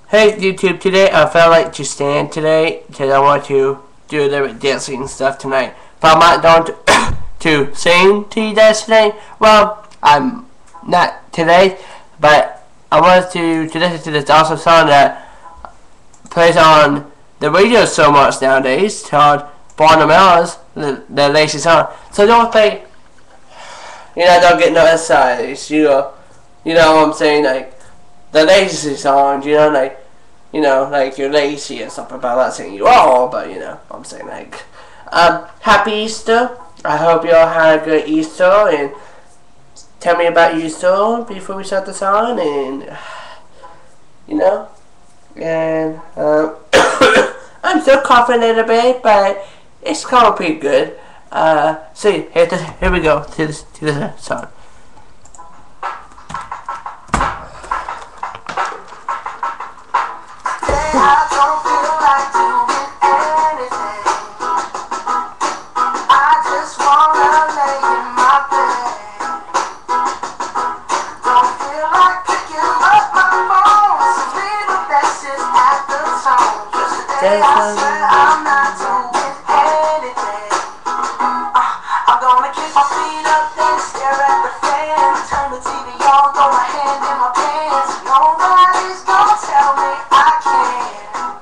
Hey YouTube, today I felt like to stand today because I want to do a little bit dancing and stuff tonight. But I'm not going to sing to you guys today. Well, I'm not today, but I wanted to listen to this awesome song that plays on the radio so much nowadays called Born to Melons, the latest song. So don't think, don't get no insights, you know what I'm saying, like the lazy songs, like you're lazy and stuff. About not saying you all, but I'm saying like, happy Easter. I hope you all had a good Easter, and tell me about Easter before we start the song, and and I'm still coughing a little bit, but it's going pretty good. So here we go to this song. I don't feel like doing anything. I just wanna lay in my bed. Don't feel like picking up my phone, so leave a message at the tone. Just today I swear I'm not doing anything. I'm gonna kick my feet up and stare at the fan. Turn the TV on, throw my hand in my pants. Nobody's gonna tell me I can't.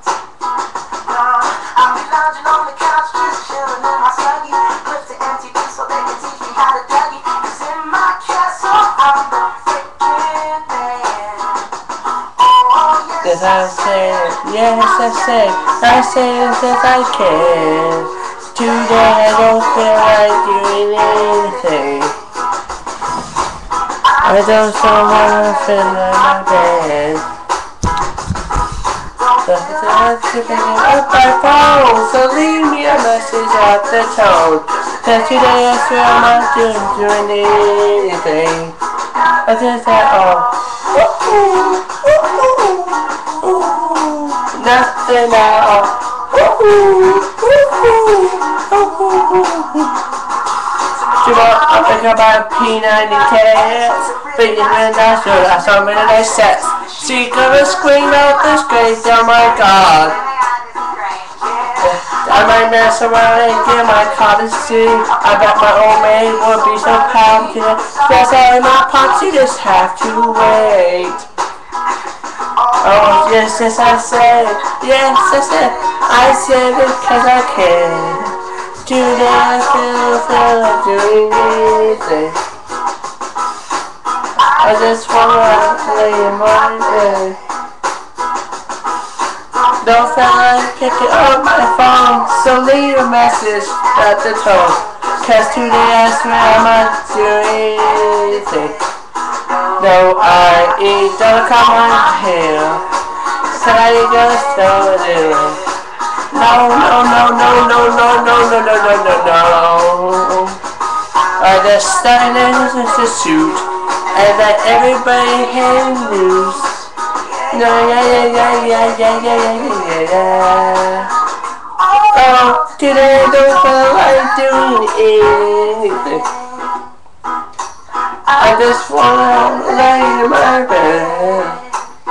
I'll be lounging on the couch, just chilling in my snuggie. Clip to MTV so they can teach me how to Dougie. 'Cause in my castle, I'm the freaking man. Oh, Yes, I said, I say as I can. Today I don't feel like doing anything. I don't wanna feel like my bed. I'm picking up my phone, so leave me a message at the tone. Cause today I swear I'm not doing anything. I just said, nothing at all. I'm thinking about P90Ks, but even not sure that's how many they set. She gonna scream out the scrape, oh my god. I might mess around and get my cottage tea. I bet my old maid would be so proud to guess I my pops, you just have to wait. Oh yes, I said, I said because I can. Today I feel like doing anything. I just wanna lay in my bed. Don't feel like picking up my phone, so leave a message at the tone. Cause today I swear I'm not doing anything. No, I don't come on here. So I just don't do it. No. I just stand in the suit and let everybody hear the news. No, yeah. Oh, today I don't feel like doing anything. I just wanna lay in my bed.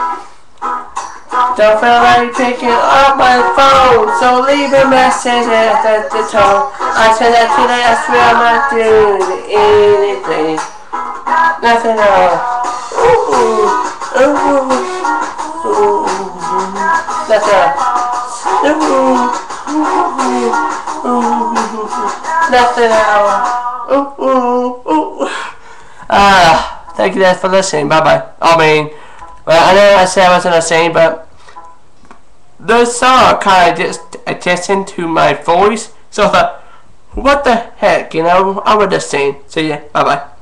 Don't feel like picking up my phone, so leave a message at the tone. I said that today I swear I'm not doing anything. Nothing at all. Nothing at all. Nothing at all. Thank you guys for listening. Bye bye. I know I said I wasn't gonna sing, but the song kind of just adjusted to my voice, so I thought, what the heck, I would just sing. So yeah, bye bye.